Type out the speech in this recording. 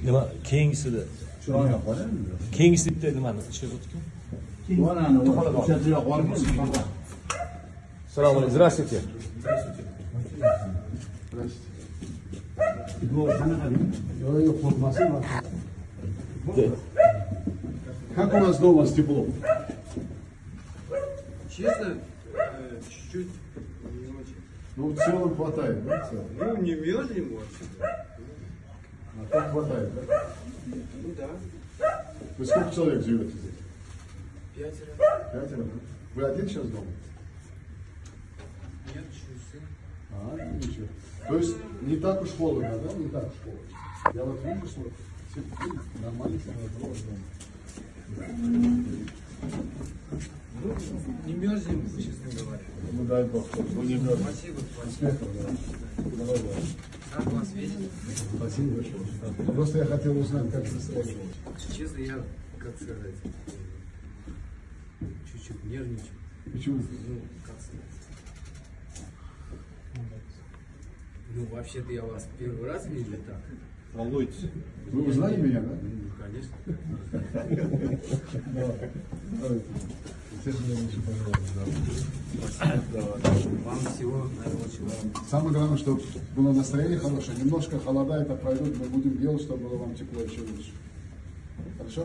Nima keyingisida? Chiroyli qora. Keyingisi bitta nimani ichib o'tgan. Wanani uchatira qolgan. Assalomu alaykum. Здравствуйте. Yo'q, qo'rqmasin. Как у нас дома с теплом? Честно, чуть-чуть не очень. Ну, в целом хватает, да? В целом? Ну, не мерзнем вообще. А так хватает, да? Ну да. Вы сколько человек живете здесь? 5 Пятеро, да? Вы один сейчас дома? Нет, еще сын. Ничего. То есть не так уж холодно, да? Не так уж холодно. Я вот вижу, что нормально температура дома. Ну, не мерзнем, честно говоря. Ну дай бог, ну не мерзнем. Спасибо, спасибо. Успехов, да. Давай, давай. Рад вас видеть. Спасибо большое. Просто я хотел узнать, как настроение. Честно, я, как сказать, чуть-чуть нервничаю. Почему? Ну, как сказать. Ну, вообще-то я вас первый раз вижу так. Волнуйтесь. Вы узнали меня, да? Ну, конечно. Давайте. Еще, пожалуйста. Вам всего наилучшего. Самое главное, чтобы было настроение хорошее. Немножко холода это пройдет, мы будем делать, чтобы было вам тепло еще лучше. Хорошо?